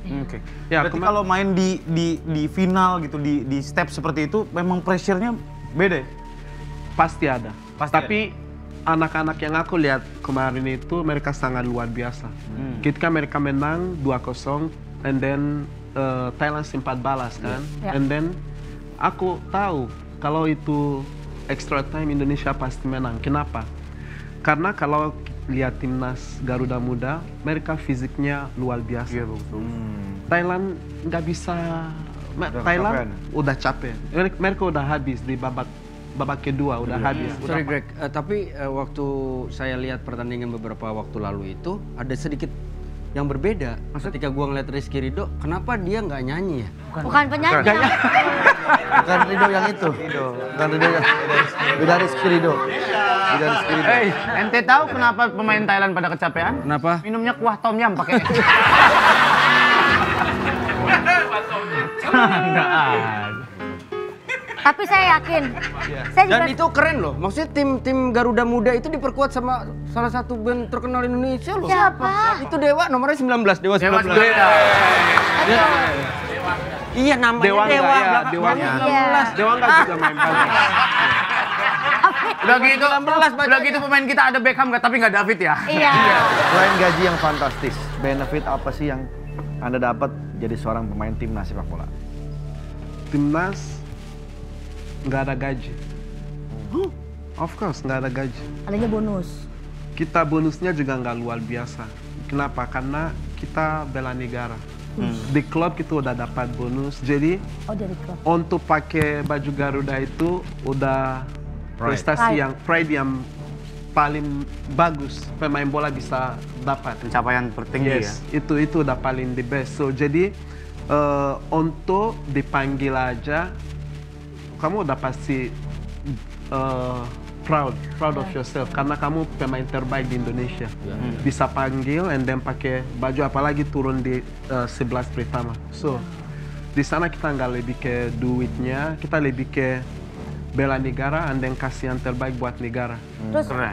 Oke. Ya, Berarti kalau main di final gitu, di step seperti itu, memang pressure-nya beda ya? Pasti ada. Pasti Tapi anak-anak yang aku lihat kemarin itu mereka sangat luar biasa. Ketika mereka menang 2-0, and then Thailand sempat balas kan. And then aku tahu kalau itu extra time Indonesia pasti menang. Kenapa? Karena kalau lihat timnas Garuda Muda, mereka fisiknya luar biasa. Iya, betul. Thailand nggak bisa. Thailand udah capek. Mereka udah habis di babak kedua udah habis. Sorry Greg, tapi waktu saya lihat pertandingan beberapa waktu lalu itu ada sedikit yang berbeda. Ketika gua ngeliat Rizky Ridho, kenapa dia nggak nyanyi ya? Bukan penyanyi. Bukan Ridho yang itu. Bukan Ridho yang beda Rizky Ridho. Beda Rizky Ridho. Ente tahu kenapa pemain Thailand pada kecapean? Kenapa? Minumnya kuah tom yum pakai. Enggak ada. Tapi saya yakin. Saya juga Dan itu keren loh. Maksudnya tim Garuda Muda itu diperkuat sama salah satu band terkenal Indonesia loh. Siapa? Itu Dewa nomornya 19, Dewa 19. Iya namanya Dewa Dewa. nggak, ya, belakang- Dewa belakang nggak. 19. Dewa nggak juga main balik. Udah gitu pemain kita ada Beckham nggak, tapi nggak David ya? Iya. Selain gaji yang fantastis, benefit apa sih yang Anda dapat jadi seorang pemain timnas sepak bola? Timnas nggak ada gaji. Of course nggak ada gaji. Adanya bonus. Kita bonusnya juga nggak luar biasa. Kenapa? Karena kita bela negara. Di klub kita udah dapat bonus. Jadi Oh dari klub. untuk pakai baju Garuda itu udah prestasi Pride. yang paling bagus pemain bola bisa dapat. Pencapaian tertinggi ya? Yes, itu udah paling the best. So jadi untuk dipanggil aja, kamu udah pasti proud of yourself karena kamu pemain terbaik di Indonesia. Bisa panggil and then pakai baju apalagi turun di 11 pertama. So di sana kita nggak lebih ke duitnya, kita lebih ke bela negara and then kasih yang terbaik buat negara. Terus Keren.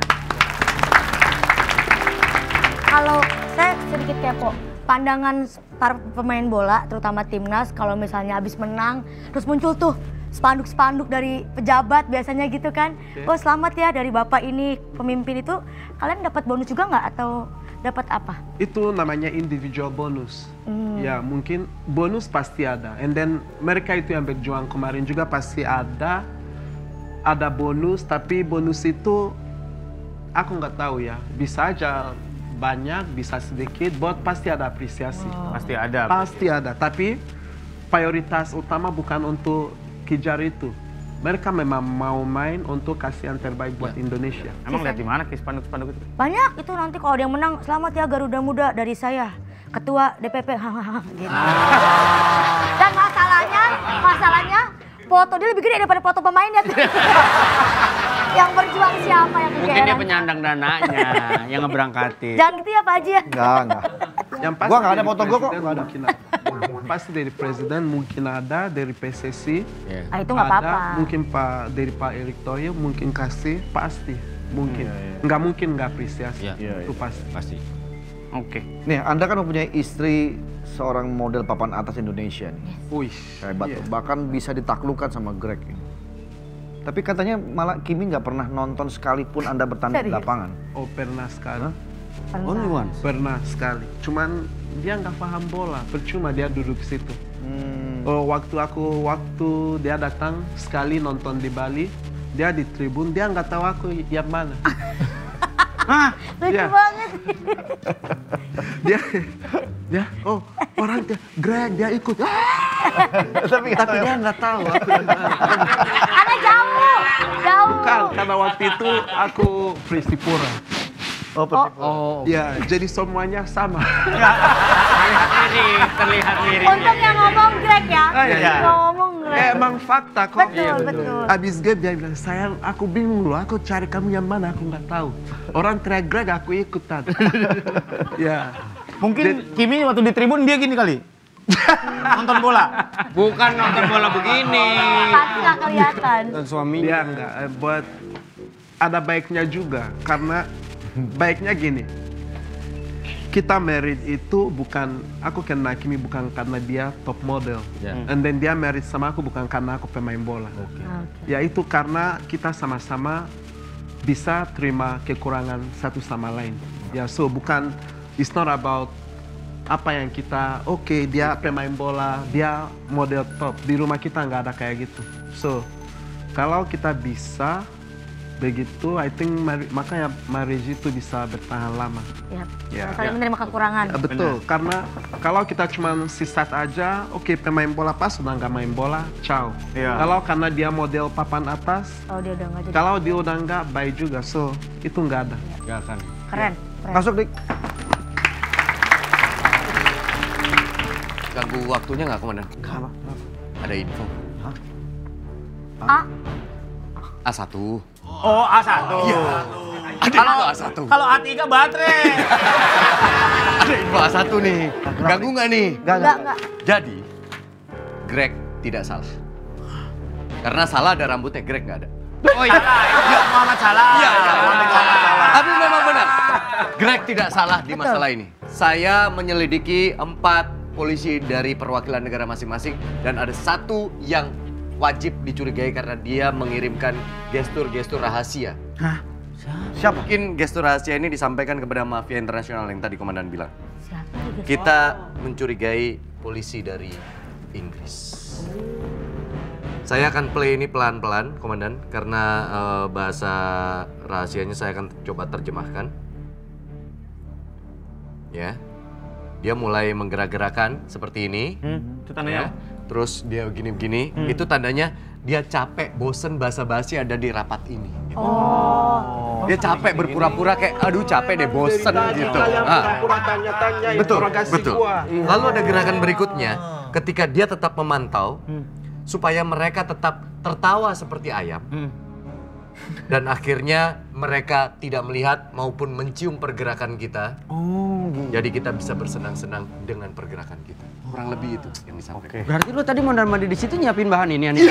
kalau saya sedikit kepo, pandangan para pemain bola, terutama timnas, kalau misalnya habis menang, terus muncul tuh spanduk-spanduk dari pejabat biasanya gitu kan. Oh selamat ya dari bapak ini, pemimpin itu. Kalian dapat bonus juga nggak atau dapat apa? Itu namanya individual bonus. Ya mungkin bonus pasti ada. And then mereka itu yang berjuang kemarin juga pasti ada bonus. Tapi bonus itu aku nggak tahu ya. Bisa aja banyak, bisa sedikit. But pasti ada apresiasi. Pasti ada. Pasti ada. Tapi prioritas utama bukan untuk kejar itu. Mereka memang mau main untuk kasih yang terbaik buat Indonesia. Emang lihat di mana Ki spanduk-spanduk itu? Banyak itu nanti kalau ada yang menang, selamat ya Garuda Muda dari saya, Ketua DPP, hahaha gitu. Dan masalahnya foto dia lebih gede daripada foto pemainnya tuh. Yang berjuang siapa yang Mungkin dia penyandang dananya yang ngeberangkatin. Jangan gitu ya Pak Haji ya. Enggak. Yang pasti Gua nggak ada dari foto gua kok, presiden nggak ada. mungkin ada. Pasti dari presiden mungkin ada, dari PSSI Ah, itu nggak apa-apa. mungkin dari Pak Erick Thohir mungkin kasih, pasti mungkin. Nggak mungkin nggak apresiasi, itu pasti. Pasti. Oke. Nih, Anda kan mempunyai istri seorang model papan atas Indonesia nih. Wih, Hebat iya. tuh. Bahkan bisa ditaklukkan sama Greg ini. Tapi katanya malah Kimi nggak pernah nonton sekalipun Anda bertanding di Serius? lapangan. Oh pernah sekali, Only one. pernah sekali. Cuman dia nggak paham bola, percuma dia duduk situ. Oh, waktu dia datang sekali nonton di Bali, dia di tribun, dia nggak tahu aku yang mana. Lucu Iya. banget. dia oh orang dia Greg dia ikut. Tapi dia nggak tahu aku yang mana. Karena jauh. Bukan, karena waktu itu aku Persipura. Oh, Persipura. Ya, jadi semuanya sama. Terlihat mirip. Untung yang ngomong Greg ya. Iya. Yang ngomong Greg. Emang fakta kok. Betul. Abis game dia bilang, sayang aku bingung loh, aku cari kamu yang mana, aku nggak tahu. Orang teriak Greg, aku ikutan. Ya. Mungkin Kimi waktu di tribun dia gini kali. Nonton bola. Bukan nonton bola begini. Pasti nggak kelihatan. Dan suaminya. Dia enggak, buat ada baiknya juga, karena baiknya gini. kita married itu bukan, aku kenal Kimi bukan karena dia top model. And then dia married sama aku bukan karena aku pemain bola. Ya itu karena kita sama-sama bisa terima kekurangan satu sama lain. Ya so bukan, it's not about apa yang kita, dia pemain bola, dia model top. Di rumah kita nggak ada kayak gitu. So kalau kita bisa begitu, I think makanya marriage itu bisa bertahan lama. Saling menerima kekurangan. Betul, karena kalau kita cuma sisat aja, pemain bola pas udah nggak main bola, ciao. Kalau karena dia model papan atas, kalau dia udah nggak baik juga, so itu nggak ada. Nggak akan. Keren. Masuk, Dik. Ganggu waktunya nggak, Komandan? Kenapa? Ada info. A1. Oh, A1. Iya. Ada info A1. Kalau A3 baterai. Ada info A1 nih. Ganggu nggak nih? Enggak. Jadi, Greg tidak salah. Karena salah ada rambutnya, Greg nggak ada. Oh iya, Muhammad Salah. Iya. Tapi memang benar. Greg tidak salah di masalah ini. Saya menyelidiki 4 polisi dari perwakilan negara masing-masing dan ada 1 yang wajib dicurigai karena dia mengirimkan gestur-gestur rahasia. Hah? Siapa? Mungkin gestur rahasia ini disampaikan kepada mafia internasional yang tadi Komandan bilang. Siapa lagi? Kita mencurigai polisi dari Inggris. Saya akan play ini pelan-pelan, Komandan, karena bahasa rahasianya saya akan coba terjemahkan. Ya, dia mulai menggerak-gerakan seperti ini. Itu tandanya. Terus dia begini-begini. Itu tandanya dia capek, bosen basa-basi ada di rapat ini. Dia capek berpura-pura kayak, aduh capek deh, bosen gitu. Pura-pura tanya-tanya, Betul. interogasi gua. Lalu ada gerakan berikutnya, ketika dia tetap memantau, supaya mereka tetap tertawa seperti ayam. Dan akhirnya mereka tidak melihat maupun mencium pergerakan kita. Jadi kita bisa bersenang-senang dengan pergerakan kita. Kurang lebih itu yang disampaikan. Berarti lu tadi mondar mandir di situ nyiapin bahan ini, Ani?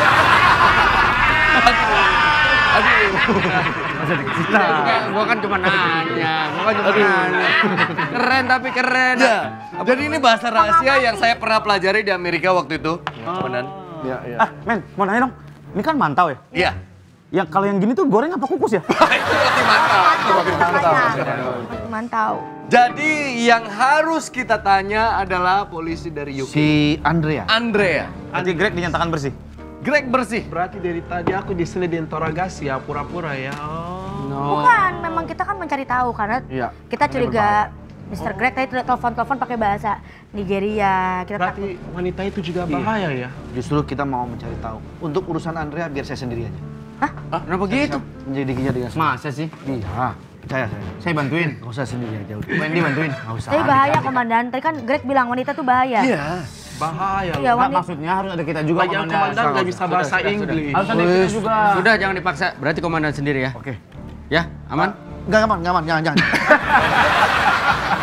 Gua kan cuma nanya. Keren tapi keren. Ya, jadi ini bahasa rahasia yang saya pernah pelajari di Amerika waktu itu. Komandan. Men, mau nanya dong. Ini kan mantau ya? Iya. Yang kalau yang gini tuh goreng apa kukus ya? Itu roti mantap. Mantau. Jadi yang harus kita tanya adalah polisi dari UK. Si Andrea. Nanti Greg dinyatakan bersih. Greg bersih. Berarti dari tadi aku di sini diinterogasi ya, pura-pura ya. Bukan, memang kita kan mencari tahu karena kita curiga Mr. Greg tadi telepon-telepon pakai bahasa Nigeria. Kita Berarti wanita itu juga bahaya ya? Justru kita mau mencari tahu. Untuk urusan Andrea biar saya sendiri aja. Kenapa gitu? Menyelidikinya dengan Masa sih? Iya, percaya saya. Saya bantuin. Nggak usah sendiri aja udah. Wendy bantuin. Nggak usah. Tapi bahaya, Komandan. Tadi kan Greg bilang wanita tuh bahaya. Iya. Bahaya. Iya, Pak, wanita. maksudnya harus ada kita juga, Lagian komandan nggak bisa bahasa Inggris. Harus ada kita juga. Sudah, jangan dipaksa. Berarti komandan sendiri ya? Oke. Ya, aman? Nggak aman, jangan.